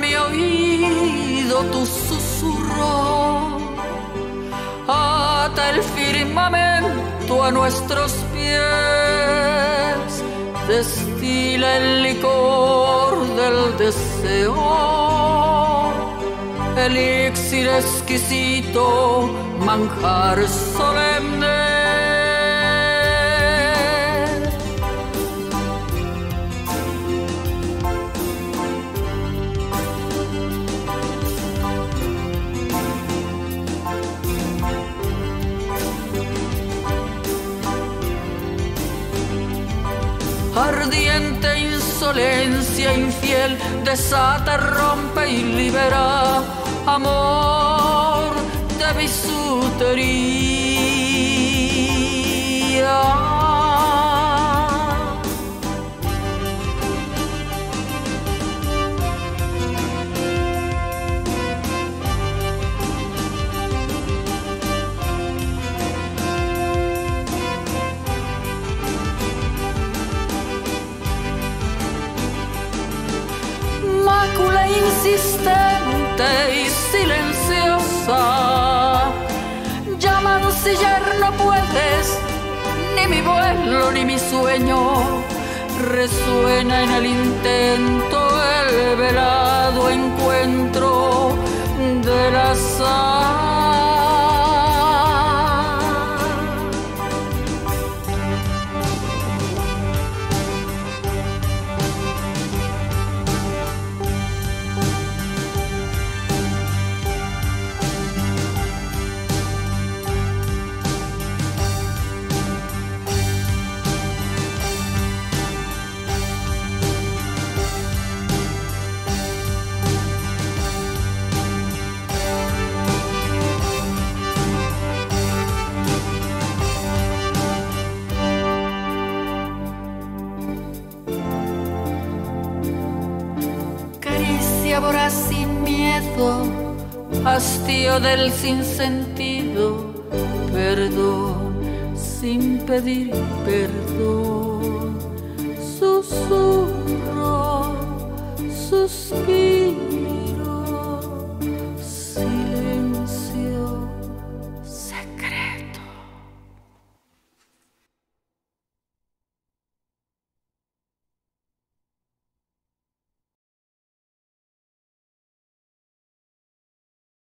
mi oído tu susurro. Ata el firmamento a nuestros pies, destila el licor del deseo, elixir exquisito, manjar solemne. Ardiente insolencia infiel, desata, rompe y libera amor de bisutería. Mácula insistente y silenciosa, ya mancillar no puedes, ni mi vuelo ni mi sueño. Resuena en el intento el velado encuentro del azar. Voraz sin miedo, hastío del sinsentido, perdón sin pedir perdón, susurro, suspiro.